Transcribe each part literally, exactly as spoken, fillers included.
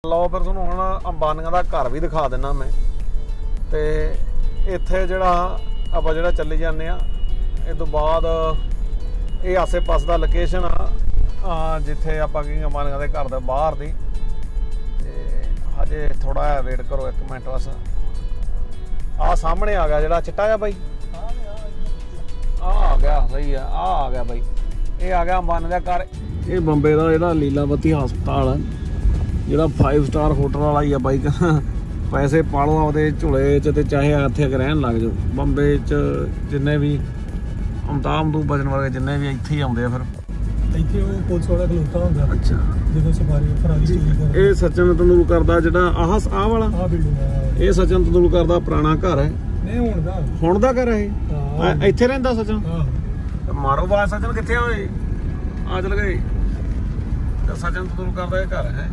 लो फिर तुहानूं हुण अंबानियां दा घर भी दिखा दिना मैं। ते इत्थे जिहड़ा आपां जिहड़ा चली जाने आ इस तो बाद ये आसे पासे दा लोकेशन आ जिथे आपां की अंबानियां दे घर दे बाहर दी। ते हजे थोड़ा वेट करो एक मिनट बस। आ सामने आ गया जिहड़ा चिट्टा जिहा बाई, आ आ गया सही है, आ आ गया बाई, ये आ गया अंबानी दा घर। ये बंबे दा जिहड़ा लीलावती हस्पताल है ਜਿਹੜਾ फाइव स्टार होटल वाला ही है बाई। पैसे पा लो आपदे झोले च ते चाहे इत्थे रहन लग जाओ। बंबे च जिन्ने भी अमिताभ अमताभ बचन वर्गे जिन्ने भी इत्थे ही आउंदे आ फिर ਇੱਥੇ ਉਹ ਪੁਲਿਸ ਵਾਲਾ ਖਲੋਤਾ ਹੁੰਦਾ। अच्छा ਜਦੋਂ ਸਫਾਰੀ ਫਰਾਰੀ ਚੋਰੀ ਕਰ ਇਹ ਸਚਨ ਤੰਦੂਲਕਰ ਦਾ ਜਿਹੜਾ ਆਹ ਆਹ ਵਾਲਾ ਆਹ ਬਿਲਡਿੰਗ ਆ, ਇਹ ਸਚਨ ਤੰਦੂਲਕਰ ਦਾ ਪੁਰਾਣਾ ਘਰ ਹੈ। ਨਹੀਂ ਹੁਣ ਦਾ ਹੁਣ ਦਾ ਘਰ ਹੈ ਇਹ, ਇੱਥੇ ਰਹਿੰਦਾ ਸਚਨ। ਹਾਂ ਮਾਰੋ ਬਾਤ ਸਚਨ ਕਿੱਥੇ ਹੋਏ ਆ ਚਲ ਗਏ। ਸਚਨ ਤੰਦੂਲਕਰ ਦਾ ਇਹ ਘਰ ਹੈ।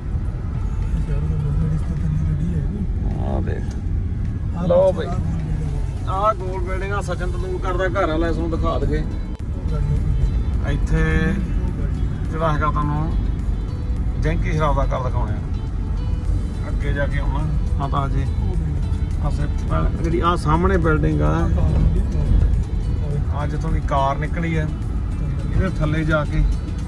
ਆ ਦੇਖ ਲਓ ਬਈ ਆਹ ਗੋਲ ਬਿਲਡਿੰਗ ਆ ਸਚਨ ਤੰਦੂਲਕਰ ਦਾ ਘਰ ਆ। ਲੈ ਤੁਹਾਨੂੰ ਦਿਖਾ ਦਗੇ ਇੱਥੇ ਜਿਹੜਾ ਹੈਗਾ ਤੁਹਾਨੂੰ ਜੈਂਕੀ ਸ਼ਰਾਬ ਦਾ ਘਰ ਦਿਖਾਉਣੇ ਆ। ਅੱਗੇ ਜਾ ਕੇ ਆਉਣਾ ਹਾਂ ਤਾਂ ਜੀ ਆਸੇ ਜਿਹੜੀ ਆ ਸਾਹਮਣੇ ਬਿਲਡਿੰਗ ਆ ਆ ਜਿੱਥੋਂ ਦੀ ਕਾਰ ਨਿਕਲੀ ਹੈ ਇਹਦੇ ਥੱਲੇ ਜਾ ਕੇ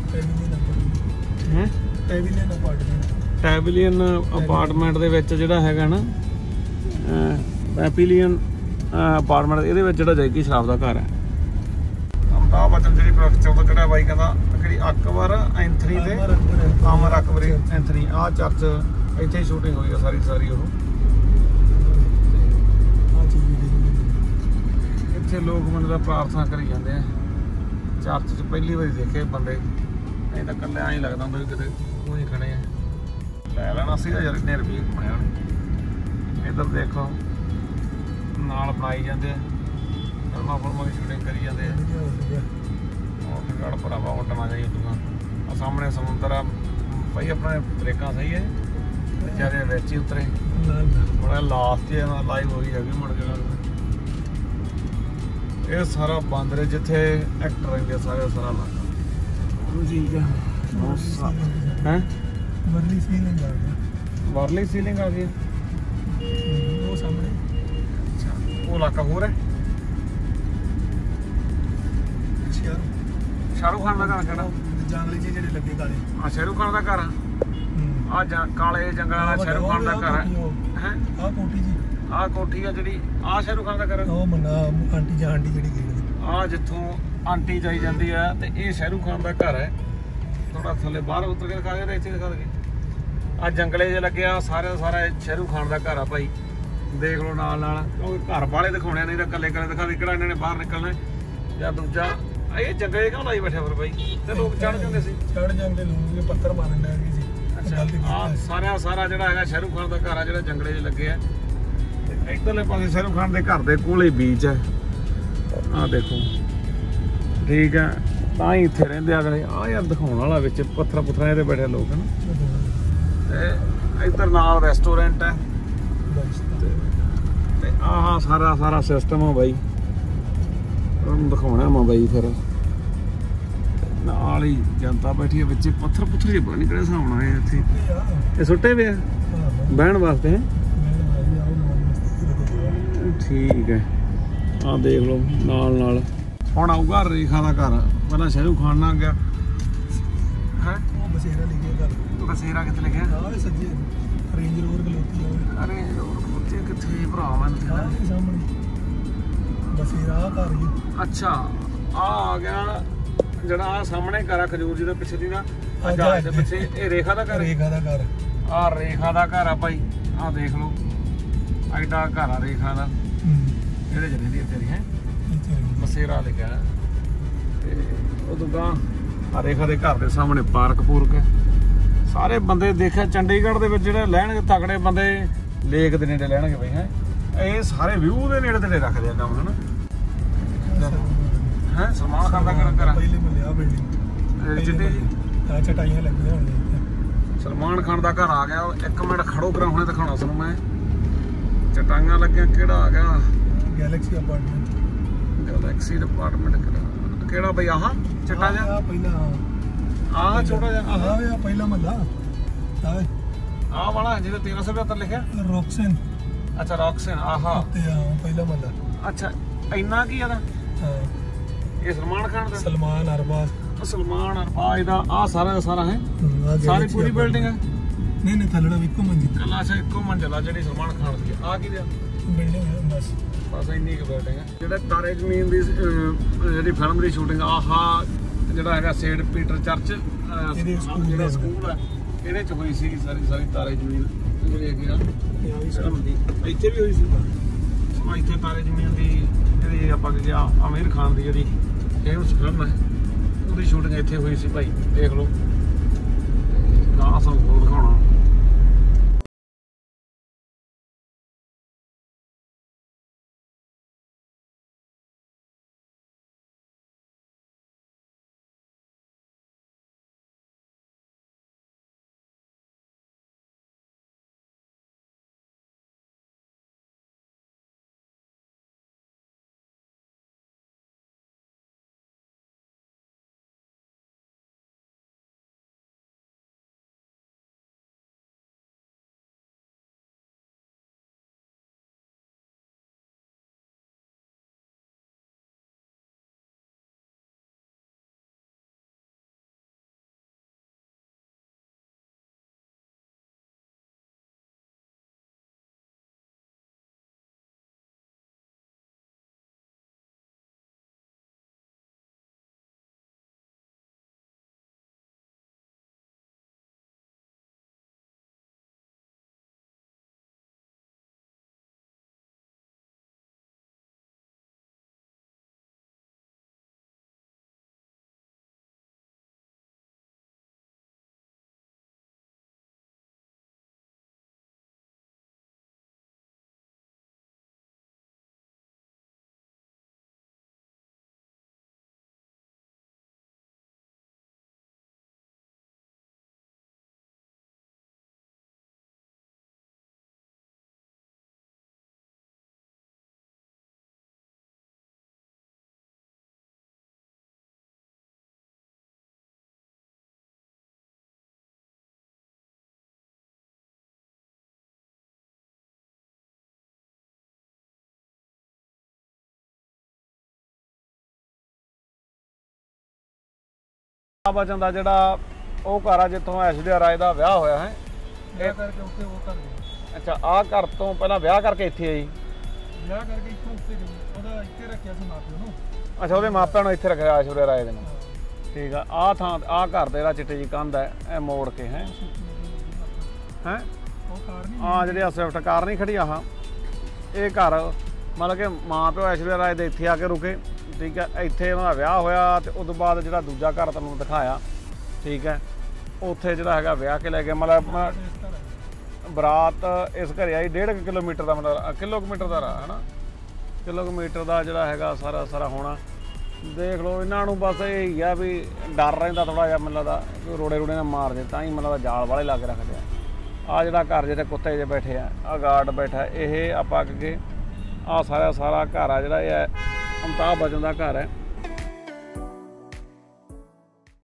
ਹੈ ਟੈਵਿਲੀਅਨ ਅਪਾਰਟਮੈਂਟ ਟੈਵਿਲੀਅਨ ਅਪਾਰਟਮੈਂਟ ਦੇ ਵਿੱਚ ਜਿਹੜਾ ਹੈਗਾ ਨਾ ਪੈਪੀਲੀਅਨ ਅਪਾਰਟਮੈਂਟ ਇਹਦੇ ਵਿੱਚ ਜਿਹੜਾ ਜੈਕੀ ਸ਼ਰਾਬ ਦਾ ਘਰ ਹੈ। ਅਮਤਾਬ ਬੱਚਨ ਜਿਹੜੀ ਪਿਕਚਰ ਦਾ ਕਿਹੜਾ ਬਾਈ ਕਹਿੰਦਾ ਕਿਹੜੀ ਅਕਬਰ ਐਂਥਨੀ ਤੇ ਅਮਰ ਅਕਬਰ ਐਂਥਨੀ ਆਹ ਚਰਚ ਇੱਥੇ ਹੀ ਸ਼ੂਟਿੰਗ ਹੋਈ ਆ ਸਾਰੀ ਸਾਰੀ। ਉਹ ਇੱਥੇ ਲੋਕ ਬੰਦੇ ਦਾ ਪ੍ਰਾਰਥਨਾ ਕਰੀ ਜਾਂਦੇ ਆ ਚਰਚ 'ਚ। ਪਹਿਲੀ ਵਾਰੀ ਦੇਖੇ ਬੰਦੇ ਨਹੀਂ ਤਾਂ ਇਕੱਲੇ ਐਂ ਲੱਗਦਾ ਹੁੰਦਾ ਵੀ ਕਿਤੇ ਉਹ ਹੀ ਖੜੇ ਆ। ਲੈ ਲੈਣਾ ਸੀਗਾ ਯਾਰ ਇੰਨੇ ਰੁਪਏ ਬਣਿਆ ਉਹਨੇ। ਇੱਧਰ ਦੇਖੋ ਨਾਲ ਬਣਾਈ ਜਾਂਦੇ ਆ ਫਿਲਮਾਂ ਫੁਲਮਾਂ ਦੀ ਸ਼ੂਟਿੰਗ ਕਰੀ ਜਾਂਦੇ ਆ। ਉਹ ਗੜ ਭਰਾਵਾ ਉੱਡਣਾ ਚਾਹੀਦਾ ਤੂੰ ਆ ਸਾਹਮਣੇ ਸਮੁੰਦਰ ਆ ਭਾਈ। ਆਪਣੇ ਬ੍ਰੇਕਾਂ ਸਹੀ ਹੈ ਵਿਚਾਰੇ ਵਿੱਚ ਹੀ ਉਤਰੇ ਬੜਾ ਲਾਸਟ ਹੀ ਲਾਈਵ ਹੋਈ ਹੈਗੀ ਮੁੜ ਕੇ। ਇਹ ਸਾਰਾ ਬੰਦ ਰਿਹਾ ਜਿੱਥੇ ਐਕਟਰ ਰਹਿੰਦੇ ਸਾਰੇ ਸਾਰਾ ਇਲਾਕਾ ਠੀਕ ਹੈ। ਹੈ ਵਰਲੀ ਸੀਲਿੰਗ ਆ ਗਈ। ਵਰਲੀ ਸੀਲਿੰਗ ਆ ਗਈ ਉਹ ਸਾਹਮਣੇ। ਅੱਛਾ ਉਹ ਇਲਾਕਾ ਹੋਰ ਹੈ। ਸ਼ਾਹਰੁਖ ਖਾਨ ਦਾ ਘਰ ਕਿਹੜਾ ਜੰਗਲੀ ਜਿਹੇ ਜਿਹੜੇ ਲੱਗੇ ਕਾਲੇ ਆ ਸ਼ਾਹਰੁਖ ਖਾਨ ਦਾ ਘਰ ਆ। ਆ ਕਾਲੇ ਜੰਗਲਾਂ ਵਾਲਾ ਸ਼ਾਹਰੁਖ ਖਾਨ ਦਾ ਘਰ ਹੈ। ਹੈ ਆਹ ਕੋਠੀ ਜੀ ਆਹ ਕੋਠੀ ਆ ਜਿਹੜੀ ਆ ਸ਼ਾਹਰੁਖ ਖਾਨ ਦਾ ਘਰ। ਉਹ ਮੰਨਾ ਆਂਟੀ ਜਾਂ ਆਂਟੀ ਜਿਹੜੀ ਗਈ ਆ ਜਿੱਥੋਂ ਆਂਟੀ ਜਾਈ ਜਾਂਦੀ ਆ ਤੇ ਇਹ ਸ਼ਾਹਰੁਖ ਖਾਨ ਦਾ ਘਰ ਹੈ। ਥੋੜਾ ਥੱਲੇ ਬਾਹਰ ਉਤਰ ਕੇ ਦਿਖਾ ਦੇ ਇੱਥੇ ਦਿਖਾ ਦੇ। ਆ ਜੰਗਲੇ ਜੇ ਲੱਗਿਆ ਸਾਰੇ ਸਾਰਾ ਸ਼ਾਹਰੁਖ ਖਾਨ ਦਾ ਘਰ ਆ ਭਾਈ। ਦੇਖ ਲਓ ਨਾਲ ਨਾਲ ਕਿਉਂਕਿ ਘਰ ਵਾਲੇ ਦਿਖਾਉਣੇ ਨਹੀਂ ਤਾਂ ਇਕੱਲੇ ਇਕੱਲੇ ਦਿਖਾ ਦੇ ਕਿਹੜਾ ਇਹਨਾਂ ਨੇ ਬਾਹਰ ਨਿਕਲਣਾ ਜਾਂ ਦੂਜਾ। ਇਹ ਜੰਗਲੇ ਕਿਉਂ ਲਾਈ ਬੈਠਿਆ ਫਿਰ ਬਾਈ ਤੇ ਲੋਕ ਚੜ ਜਾਂਦੇ ਸੀ ਚੜ ਜਾਂਦੇ ਲੋਕ ਪੱਥਰ ਮਾਰਨ ਲੱਗ ਗਏ ਸੀ। ਅੱਛਾ ਆ ਸਾਰਾ ਸਾਰਾ ਜਿਹੜਾ ਹੈਗਾ ਸ਼ਾਹਰੁਖ ਖਾਨ ਦਾ ਘਰ ਆ ਜਿਹੜਾ ਜੰਗਲੇ 'ਚ ਲੱਗੇ ਆ। ਤੇ ਇੱਧਰਲੇ ਪਾਸੇ ਸ਼ਾਹਰੁਖ ਖਾਨ ਦੇ ਘਰ ਦੇ ਕੋਲੇ ਬੀਚ ਹੈ। ਆਹ ਦੇਖੋ ਠੀਕ ਹੈ ਤਾਂ ਹੀ ਇੱਥੇ ਰਹਿੰਦੇ ਅਗਲੇ। ਆ ਯਾਰ ਦਿਖਾਉਣ ਵਾਲਾ ਵਿੱਚ ਪੱਥਰ ਪੁੱਥਰਾਂ 'ਤੇ ਬੈਠੇ ਲੋਕ ਹਨ। ਤੇ ਇੱਧਰ ਨਾਲ ਰੈਸਟੋਰੈਂਟ ਹੈ ਤੇ ਆਹ ਸਾਰਾ ਸਾਰਾ ਸਿਸਟਮ ਆ ਬਾਈ। ਉਹਨੂੰ ਦਿਖਾਉਣਾ ਮੈਂ ਬਾਈ ਫਿਰ ਨਾਲ ਹੀ ਜਨਤਾ ਬੈਠੀ ਹੈ ਵਿੱਚ ਪੱਥਰ ਪੁੱਥਰ ਜਿਹੇ ਪਤਾ ਨਹੀਂ ਕਿਹੜੇ ਹਿਸਾਬ ਨਾਲ ਆਏ ਇੱਥੇ। ਇਹ ਸੁੱਟੇ ਵੇ ਆ ਬਹਿਣ ਵਾਸਤੇ ਹੈ ਠੀਕ ਹੈ। ਆਹ ਦੇਖ ਲਓ ਨਾਲ ਨਾਲ ਹੁਣ ਆਊਗਾ ਰੇਖਾ ਦਾ ਘਰ। ਪਹਿਲਾਂ ਸ਼ਾਹਰੁਖ ਖਾਨ ਨਾਲ ਗਿਆ ਹੈ। ਉਹ ਬਸੇਰਾ ਲਿਖਿਆ ਘਰ। ਬਸੇਰਾ ਕਿੱਥੇ ਲਿਖਿਆ? ਆਹ ਸੱਜੇ ਰੇਂਜ ਰੋਵਰ ਖਲੋਤੀ ਆ। ਅਰੇ ਉੱਥੇ ਕਿੱਥੇ ਭਰਾ ਮੈਨੂੰ ਦਿਖਦਾ ਸਾਹਮਣੇ ਬਸੇਰਾ ਘਰ ਹੀ। ਅੱਛਾ ਆ ਆ ਗਿਆ ਜਿਹੜਾ ਆ ਸਾਹਮਣੇ ਘਰ ਆ ਖਜੂਰ ਜੀ ਦੇ ਪਿੱਛੇ ਦੀ ਨਾ ਜਹਾਜ਼ ਦੇ ਪਿੱਛੇ। ਇਹ ਰੇਖਾ ਦਾ ਘਰ। ਰੇਖਾ ਦਾ ਘਰ ਆ ਰੇਖਾ ਦਾ ਘਰ ਆ ਭਾਈ। ਆ ਦੇਖ ਲਓ ਐਡਾ ਘਰ ਆ ਰੇਖਾ ਦਾ। ਇਹਦੇ ਚ ਰਹਿੰਦੀ ਤੇਰੀ ਹੈ ਬਸੇਰਾ ਲਿਖਿਆ। ਤੇ ਉਦੋਂ ਗਾਂ ਆ ਰੇਖਾ ਦੇ ਘਰ ਦੇ ਸਾਹਮਣੇ ਪਾਰਕ ਪੂਰਕ ਹੈ। ਸਾਰੇ ਬੰਦੇ ਦੇਖਿਆ ਚੰਡੀਗੜ੍ਹ ਦੇ ਵਿੱਚ ਜਿਹੜੇ ਲੈਣਗੇ ਤਕੜੇ ਬੰਦੇ ਲੇਕ ਦੇ ਨੇੜੇ ਲੈਣਗੇ ਬਈ। ਹੈ ਇਹ ਸਾਰੇ ਵਿਊ ਦੇ ਨੇੜੇ ਤੇੜੇ ਰੱਖਦੇ ਆ ਕੰਮ ਹਨਾ। ਹੈ ਸਲਮਾਨ ਖਾਨ ਦਾ ਘਰ ਘਰ ਪਹਿਲੇ ਮਿਲਿਆ ਬਿਲਡਿੰਗ ਜਿੱਦੇ ਜੀ ਆ ਚਟਾਈਆਂ ਲੱਗੀਆਂ ਹੋਣੀਆਂ। ਸਲਮਾਨ ਖਾਨ ਦਾ ਘਰ ਆ ਗਿਆ। ਇੱਕ ਮਿੰਟ ਖੜੋ ਕਰਾਂ ਹੁਣੇ ਦਿਖਾਉਣਾ ਤੁਹਾਨੂੰ ਮੈਂ। ਚਟਾਈਆਂ ਲੱਗੀਆਂ ਕਿਹੜਾ ਆ ਗਿਆ? Galaxy apartment. ਗੈਲੈਕਸੀ ਅਪਾਰਟਮੈਂਟ ਕਿਹੜਾ ਕਿਹੜਾ ਬਈ? ਆਹ ਚਟਾ ਜਿਹਾ ਪਹਿਲਾਂ ਆਹ ਛੋਟਾ ਜਿਹਾ ਆਹ ਵੇ ਪਹਿਲਾ ਮਹੱਲਾ ਆਹ ਆਹ ਵਾਲਾ ਜਿਹਦੇ ਤੇਰਾਂ ਸੌ ਪਝੱਤਰ ਲਿਖਿਆ। ਰੌਕਸਨ। ਅੱਛਾ ਰੌਕਸਨ ਆਹਾ ਤੇ ਹਾਂ ਪਹਿਲਾ ਮਹੱਲਾ। ਅੱਛਾ ਇੰਨਾ ਕੀ ਇਹਦਾ? ਹਾਂ ਇਹ ਸਲਮਾਨ ਖਾਨ ਦਾ। ਸਲਮਾਨ ਅਰਬਾਜ਼। ਸਲਮਾਨ ਅਰਬਾਜ਼ ਦਾ ਆਹ ਸਾਰਾ ਦਾ ਸਾਰਾ ਹੈ। ਆਹ ਸਾਰੀ ਪੂਰੀ ਬਿਲਡਿੰਗ ਹੈ? ਨਹੀਂ ਨਹੀਂ ਥੱਲੇ ਵੀ ਇੱਕੋ ਮੰਜ਼ਿਲ। ਕੱਲਾ ਅੱਛਾ ਇੱਕੋ ਮੰਜ਼ਿਲ ਆ ਜਿਹੜੀ ਸਲਮਾਨ ਖਾਨ ਦੀ। ਆਹ ਕੀ ਦਿਆ? ਬਿਲਡਿੰਗ ਹੈ ਬਸ। ਬਸ ਇੰਨੀ ਕੁ ਬਿਲਡਿੰਗ ਹੈ। ਜਿਹੜਾ ਤਾਰੇ ਜ਼ਮੀਨ ਦੀ ਅਹ, ਜਿਹੜੀ ਫਿਲਮ ਦੀ ਸ਼ੂਟਿੰਗ ਆਹਾ ਜਿਹੜਾ ਹੈਗਾ ਸੇਂਟ ਪੀਟਰ ਚਰਚ ਇਹਦੇ ਸਕੂਲ ਜਿਹੜਾ ਦੇ ਸਕੂਲ ਹੈ ਇਹਦੇ ਚ ਹੋਈ ਸੀ ਸਾਰੀ ਸਾਰੀ ਤਾਰੇ ਜ਼ਮੀਨ ਜਿਹੜੀ ਹੈਗੀ ਆ ਇਹ ਵੀ ਫਿਲਮ ਦੀ। ਇੱਥੇ ਵੀ ਹੋਈ ਸੀ ਆਹ ਇੱਥੇ ਤਾਰੇ ਜ਼ਮੀਨ ਦੀ ਜਿਹੜੀ ਆਪਾਂ ਕਿ ਆਮਿਰ ਖਾਨ ਦੀ ਜਿਹੜੀ ਫੇਮਸ ਫਿਲਮ ਹੈ ਉਹਦੀ ਸ਼ੂਟਿੰਗ ਇੱਥੇ ਹੋਈ ਸੀ ਭਾਈ। ਦੇਖ ਲਓ ਗਾਂ ਸਾਨੂੰ ਹੋਰ ਦਿਖਾਉਣਾ। ਬਚਨ ਦਾ ਜਿਹੜਾ ਉਹ ਘਰ ਆ ਜਿੱਥੋਂ ਐਸ਼ਵਰਿਆ ਰਾਏ ਦਾ ਵਿਆਹ ਹੋਇਆ ਹੈ। ਵਿਆਹ ਕਰਕੇ ਉੱਤੇ ਉਹ ਕਰ ਗਏ। ਅੱਛਾ ਆਹ ਘਰ ਤੋਂ ਪਹਿਲਾਂ ਵਿਆਹ ਕਰਕੇ ਇੱਥੇ ਆਈ। ਵਿਆਹ ਕਰਕੇ ਇੱਥੋਂ ਉੱਤੇ ਗਏ। ਉਹਦਾ ਇੱਥੇ ਰੱਖਿਆ ਸੀ ਮਾਪਿਆਂ ਨੂੰ। ਅੱਛਾ ਉਹਦੇ ਮਾਪਿਆਂ ਨੂੰ ਇੱਥੇ ਰੱਖਿਆ ਐਸ਼ਵਰਿਆ ਰਾਏ ਦੇ ਨੂੰ। ਠੀਕ ਆ। ਆਹ ਥਾਂ ਆਹ ਘਰ ਦੇ ਜਿਹੜਾ ਚਿੱਟੇ ਜੀ ਕੰਧ ਹੈ ਇਹ ਮੋੜ ਕੇ ਹੈ ਹੈ ਉਹ ਕਾਰ ਨਹੀਂ ਹਾਂ ਜਿਹੜੀ ਸਵਿਫਟ ਕਾਰ ਨਹੀਂ ਖੜੀ ਆਹ ਇਹ ਘਰ ਮਤਲਬ ਕਿ ਮਾਂ ਪਿਓ ਐਸ਼ਵਰਿਆ ਰਾਏ ਦੇ ਇੱਥੇ ਆ ਕੇ ਰੁਕੇ। ਠੀਕ ਹੈ ਇੱਥੇ ਉਹਨਾਂ ਦਾ ਵਿਆਹ ਹੋਇਆ ਤੇ ਉਸ ਤੋਂ ਬਾਅਦ ਜਿਹੜਾ ਦੂਜਾ ਘਰ ਤੁਹਾਨੂੰ ਦਿਖਾਇਆ ਠੀਕ ਹੈ ਉੱਥੇ ਜਿਹੜਾ ਹੈਗਾ ਵਿਆਹ ਕੇ ਲੈ ਕੇ ਮਤਲਬ ਬਰਾਤ ਇਸ ਘਰੇ ਆਈ ਡੇਢ ਕੁ ਕਿਲੋਮੀਟਰ ਦਾ ਮਤਲਬ ਕਿਲੋਮੀਟਰ ਦਾ ਰਾਹ ਹੈ ਨਾ ਕਿਲੋਮੀਟਰ ਦਾ ਜਿਹੜਾ ਹੈਗਾ ਸਾਰਾ ਸਾਰਾ ਹੋਣਾ। ਦੇਖ ਲਓ ਇਹਨਾਂ ਨੂੰ ਬਸ ਇਹ ਹੀ ਆ ਵੀ ਡਰ ਰਹਿੰਦਾ ਥੋੜ੍ਹਾ ਜਿਹਾ ਮੈਨੂੰ ਲੱਗਦਾ ਕਿ ਰੋੜੇ ਰੋੜੇ ਨਾਲ ਮਾਰ ਦੇ ਤਾਂ ਹੀ ਮੈਨੂੰ ਲੱਗਦਾ ਜਾਲ ਵਾਲੇ ਲਾ ਕੇ ਰੱਖਦੇ ਆ। ਆਹ ਜਿਹੜਾ ਘਰ ਜਿੱਥੇ ਕੁੱਤੇ ਜਿਹੇ ਬੈਠੇ ਆ ਆਹ ਗਾਰਡ ਬੈਠਾ ਇਹ ਆਪਾਂ ਅੱਗੇ ਆਹ ਸਾਰਾ ਸਾਰਾ ਘਰ ਆ ਜਿਹੜਾ ਇਹ ਅਮਿਤਾਭ ਬੱਚਨ ਦਾ ਘਰ ਹੈ।